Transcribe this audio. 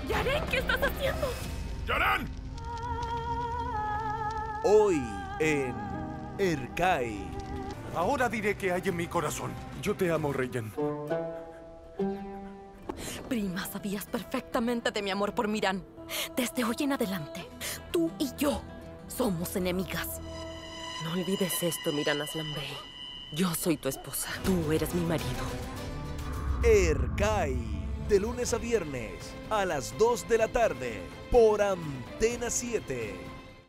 Yaren, ¿qué estás haciendo? ¡Yaren! Hoy en Erkai. Ahora diré qué hay en mi corazón. Yo te amo, Reigen. Prima, sabías perfectamente de mi amor por Miran. Desde hoy en adelante, tú y yo somos enemigas. No olvides esto, Miran Aslanbey. Yo soy tu esposa. Tú eres mi marido. Erkai. De lunes a viernes a las 2 de la tarde por Antena 7.